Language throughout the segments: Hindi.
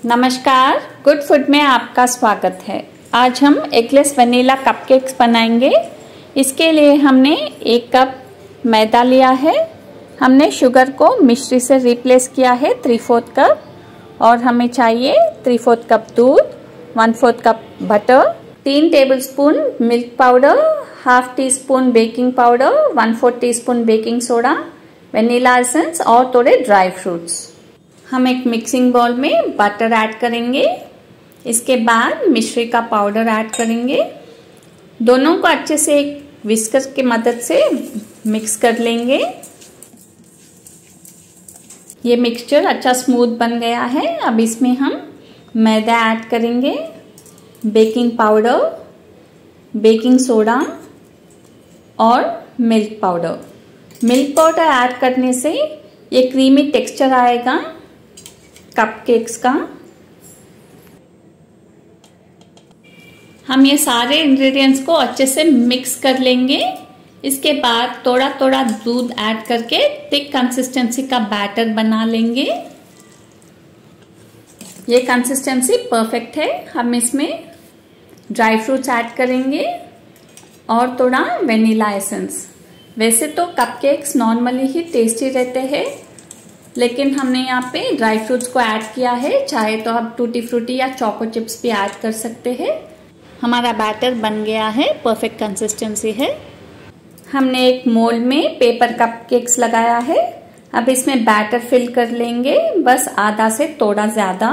नमस्कार, गुड फूड में आपका स्वागत है। आज हम एगलेस वनीला कपकेक्स बनाएंगे। इसके लिए हमने 1 कप मैदा लिया है। हमने शुगर को मिश्री से रिप्लेस किया है 3/4 कप, और हमें चाहिए 3/4 कप दूध, 1/4 cup butter, 3 tablespoon milk powder, half teaspoon baking powder, 1/4 teaspoon baking soda, vanilla essence और थोड़े ड्राई फ्रूट्स। हम एक मिक्सिंग बाउल में बटर ऐड करेंगे। इसके बाद मिश्री का पाउडर ऐड करेंगे। दोनों को अच्छे से एक विस्कर की मदद से मिक्स कर लेंगे। ये मिक्सचर अच्छा स्मूथ बन गया है। अब इसमें हम मैदा ऐड करेंगे, बेकिंग पाउडर, बेकिंग सोडा और milk powder. Milk powder add करने से ये क्रीमी टेक्सचर आएगा कपकेक्स का। हम ये सारे इंग्रेडिएंट्स को अच्छे से मिक्स कर लेंगे। इसके बाद थोड़ा थोड़ा दूध ऐड करके थिक कंसिस्टेंसी का बैटर बना लेंगे। ये कंसिस्टेंसी परफेक्ट है। हम इसमें ड्राई फ्रूट्स ऐड करेंगे और थोड़ा वेनिला एसेंस। वैसे तो कपकेक्स नॉर्मली ही टेस्टी रहते हैं, लेकिन हमने यहाँ पे ड्राई फ्रूट्स को ऐड किया है। चाहे तो आप टूटी फ्रूटी या चोको चिप्स भी ऐड कर सकते हैं। हमारा बैटर बन गया है, परफेक्ट कंसिस्टेंसी है। हमने एक मोल्ड में पेपर कपकेक्स लगाया है। अब इसमें बैटर फिल कर लेंगे, बस आधा से थोड़ा ज्यादा।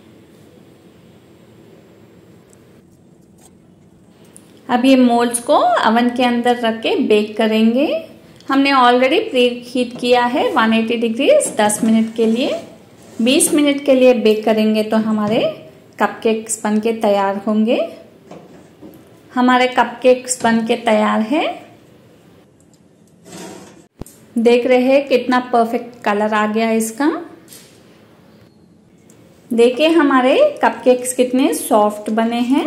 अब ये मोल्ड्स को ओवन के अंदर रख के बेक करेंगे। हमने ऑलरेडी प्री हीट किया है 180 डिग्री 10 मिनट के लिए। 20 मिनट के लिए बेक करेंगे तो हमारे कपकेक्स बन के तैयार होंगे। हमारे कपकेक्स बन के तैयार है। देख रहे हैं कितना परफेक्ट कलर आ गया इसका। देखिए हमारे कपकेक्स कितने सॉफ्ट बने हैं।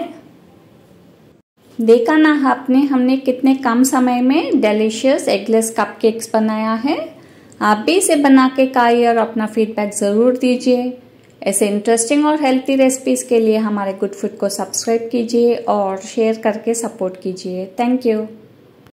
देखा ना आपने, हमने कितने कम समय में डिलीशियस एगलेस कपकेक्स बनाया है। आप भी इसे बना के खाइए और अपना फीडबैक जरूर दीजिए। ऐसे इंटरेस्टिंग और हेल्थी रेसिपीज के लिए हमारे गुड फूड को सब्सक्राइब कीजिए और शेयर करके सपोर्ट कीजिए। Thank you.